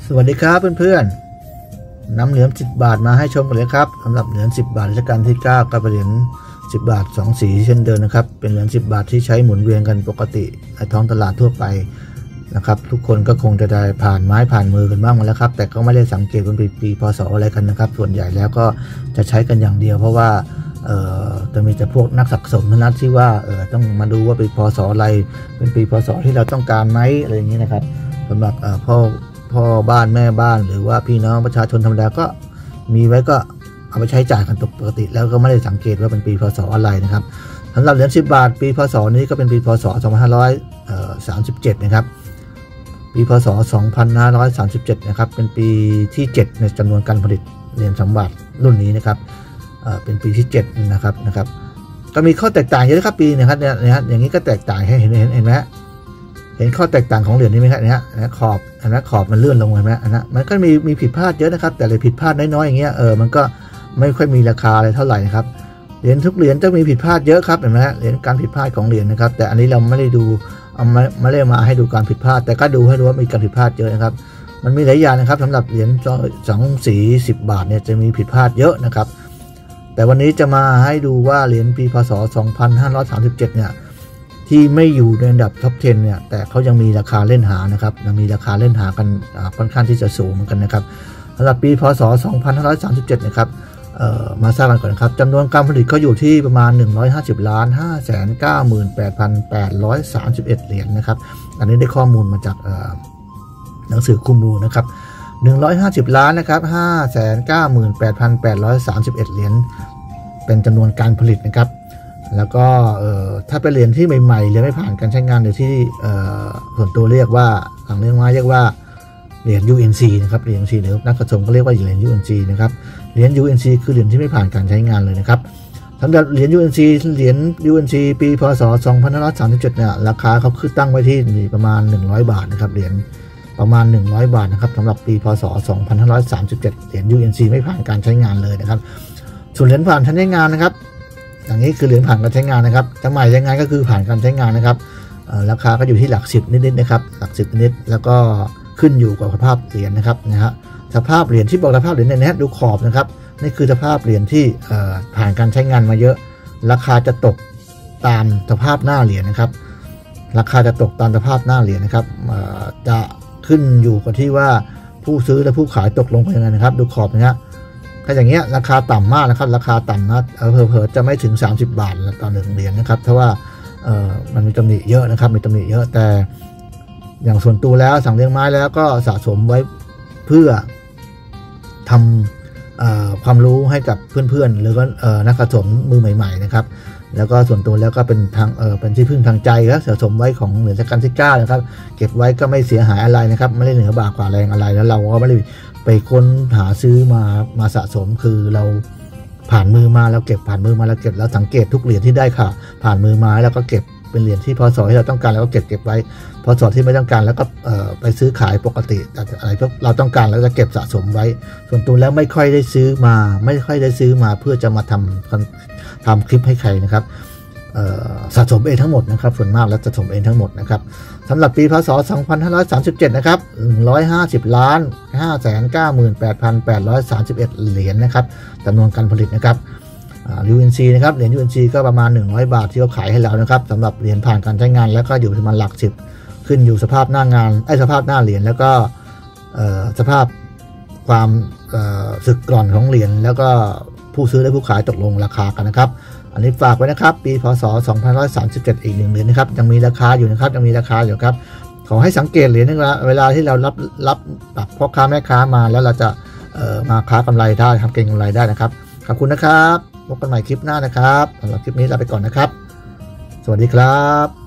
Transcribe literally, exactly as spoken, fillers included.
สวัสดีครับเพื่อนๆนำเหรียญสิบบาทมาให้ชมกันเลยครับสำหรับเหรียญสิบบาทรัชกาลที่เก้ากับเหรียญสิบบาทสองสีเช่นเดิมนะครับเป็นเหรียญสิบบาทที่ใช้หมุนเวียนกันปกติในท้องตลาดทั่วไปนะครับทุกคนก็คงจะได้ผ่านไม้ผ่านมือกันบ้างมาแล้วครับแต่ก็ไม่ได้สังเกตว่าเป็นปีพศอะไรกันนะครับส่วนใหญ่แล้วก็จะใช้กันอย่างเดียวเพราะว่าเอ่อจะมีแต่พวกนักสะสมเท่านั้นที่ว่าเออต้องมาดูว่าเป็นพศอะไรเป็นปีพศที่เราต้องการไหมอะไรอย่างนี้นะครับสำหรับเอ่อพ่อพ่อบ้านแม่บ้านหรือว่าพี่น้องประชาชนธรรมดาก็มีไว้ก็เอาไปใช้จ่ายกันปกติแล้วก็ไม่ได้สังเกตว่าเป็นปีพศอะไรนะครับสำหรับเหรียญสิบบาทปีพศนี้ก็เป็นปีพศสองพันห้าร้อยสามสิบเจ็ดนะครับปีพศสองพันห้าร้อยสามสิบเจ็ดนะครับเป็นปีที่เจ็ดในจำนวนการผลิตเหรียญสิบบาทรุ่นนี้นะครับเป็นปีที่เจ็ดนะครับนะครับก็มีข้อแตกต่างเยอะครับปีนะครับเนี่ยนะฮะอย่างนี้ก็แตกต่างให้เห็นเห็นเห็นไหมเห็นข้อแตกต่างของเหรียญนี้ไหมครับเนี่ยนะขอบอันนั้นขอบมันเลื่อนลงเห็นไหมอันนั้นมันก็มีมีผิดพลาดเยอะนะครับแต่เลยผิดพลาดน้อยๆอย่างเงี้ยเออมันก็ไม่ค่อยมีราคาอะไรเท่าไหร่นะครับเหรียญทุกเหรียญจะมีผิดพลาดเยอะครับเห็นไหมเหรียญการผิดพลาดของเหรียญนะครับแต่อันนี้เราไม่ได้ดูเอาไม่ไม่ได้มาให้ดูการผิดพลาดแต่ก็ดูให้ดูว่ามีการผิดพลาดเยอะนะครับมันมีหลายอย่างนะครับสำหรับเหรียญสองสีสิบบาทเนี่ยจะมีผิดพลาดเยอะนะครับแต่วันนี้จะมาให้ดูว่าเหรียญปีพศสองพันห้าร้อยสามสิบเจ็ดเนี่ยที่ไม่อยู่ในอันดับท็อปสิบเนี่ยแต่เขายังมีราคาเล่นหานะครับยังมีราคาเล่นหากันค่อนข้างที่จะสูงเหมือนกันนะครับสำหรับปีพศสองพันห้าร้อยสามสิบเจ็ดนะครับมาทราบกันก่อนครับจำนวนการผลิตเขาอยู่ที่ประมาณหนึ่งร้อยห้าสิบล้านห้าแสนเก้าหมื่นแปดพันแปดร้อยสามสิบเอ็ดเหรียญนะครับอันนี้ได้ข้อมูลมาจากหนังสือคุมูนะครับหนึ่งร้อยห้าสิบล้านนะครับห้าแสนเก้าหมื่นแปดพันแปดร้อยสามสิบเอ็ดเหรียญเป็นจำนวนการผลิตนะครับแล้วก็ถ้าเป็นเหรียญที่ใหม่ๆเหรียญไม่ผ่านการใช้งานหรือที่ส่วนตัวเรียกว่าหลังเรียกว่าเรียกว่าเหรียญ ยู เอ็น ซี นะครับเหรียญ ยู เอ็น ซี หรือนักสะสมก็เรียกว่าเหรียญ ยู เอ็น ซี นะครับเหรียญ ยู เอ็น ซี คือเหรียญที่ไม่ผ่านการใช้งานเลยนะครับสำหรับเหรียญ ยู เอ็น ซี เหรียญ ยู เอ็น ซี ปีพศสองพันห้าร้อยสามสิบเจ็ดเนี่ยราคาเขาคือตั้งไว้ที่ประมาณหนึ่งร้อยบาทนะครับเหรียญประมาณหนึ่งร้อยบาทนะครับสำหรับปีพศสองพันห้าร้อยสามสิบเจ็ดเหรียญ ยู เอ็น ซี ไม่ผ่านการใช้งานเลยนะครับส่วนเหรียญผ่านการใช้งานนะครับอย่างนี้คือเหรียญผ่านการใช้งานนะครับจะใหม่ยังไงก็คือผ่านการใช้งานนะครับราคาก็อยู่ที่หลักสิบนิดๆนะครับหลักสิบนิดแล้วก็ขึ้นอยู่กับสภาพเหรียญนะครับนะฮะสภาพเหรียญที่บอกสภาพเหรียญเนี่ยดูขอบนะครับนี่คือสภาพเหรียญที่ผ่านการใช้งานมาเยอะราคาจะตกตามสภาพหน้าเหรียญนะครับราคาจะตกตามสภาพหน้าเหรียญนะครับจะขึ้นอยู่กับที่ว่าผู้ซื้อและผู้ขายตกลงไปยังไงนะครับดูขอบนะฮะถ้าอย่างเงี้ยราคาต่ำมากนะครับราคาต่ำนะเผลอๆจะไม่ถึงสามสิบบาทต่อหนึ่งเหรียญนะครับเพราะว่าเอ่อมันมีตำหนิเยอะนะครับมีตำหนิเยอะแต่อย่างส่วนตัวแล้วสั่งเลี้ยงไม้แล้วก็สะสมไว้เพื่อทำความรู้ให้กับเพื่อนๆหรือก็นักสะสมมือใหม่ๆนะครับแล้วก็ส่วนตัวแล้วก็เป็นทางเออเป็นที่พึ่งทางใจแล้วสะสมไว้ของเหรียญรัชกาลที่เก้านะครับเก็บไว้ก็ไม่เสียหายอะไรนะครับไม่ได้เหนือบากกว่าแรงอะไรแล้วเราก็ไม่ได้ไปค้นหาซื้อมามาสะสมคือเราผ่านมือมาแล้วเก็บผ่านมือมาแล้วเก็บแล้วสังเกตทุกเหรียญที่ได้ค่ะผ่านมือมาแล้วก็เก็บเป็นเหรียญที่พศที่เราต้องการแล้วก็เก็บเก็บไว้พศที่ไม่ต้องการแล้วก็ไปซื้อขายปกติอะไรพวกเราต้องการแล้วจะเก็บสะสมไว้ส่วนตัวแล้วไม่ค่อยได้ซื้อมาไม่ค่อยได้ซื้อมาเพื่อจะมาทำทำคลิปให้ใครนะครับสะสมเองทั้งหมดนะครับส่วนมากแล้วสะสมเองทั้งหมดนะครับสำหรับปีพศสองพันห้าร้อยสามสิบเจ็ดนะครับหนึ่งร้อยห้าสิบล้านห้าแสนเก้าหมื่นแปดพันแปดร้อยสามสิบเอ็ดเหรียญนะครับจำนวนการผลิตนะครับยู เอ็น ซี นะครับเหรียญ ยู เอ็น ซี ก็ประมาณหนึ่งร้อยบาทที่เขาขายให้เรานะครับสำหรับเหรียญผ่านการใช้งานแล้วก็อยู่ประมาณหลักสิบขึ้นอยู่สภาพหน้างานไอ้สภาพหน้าเหรียญแล้วก็สภาพความสึกกร่อนของเหรียญแล้วก็ผู้ซื้อและผู้ขายตกลงราคากันนะครับอันนี้ฝากไว้นะครับปีพศสองพันห้าร้อยสามสิบเจ็ดอีกหนึ่งเหรียญนะครับยังมีราคาอยู่นะครับยังมีราคาอยู่ครับขอให้สังเกตเหรียญนึงละเวลาที่เรารับรับพ่อค้าแม่ค้ามาแล้วเราจะมาค้ากำไรได้ทำเก็งกำไรได้นะครับขอบคุณนะครับพบกันใหม่คลิปหน้านะครับสำหรับคลิปนี้ลาไปก่อนนะครับสวัสดีครับ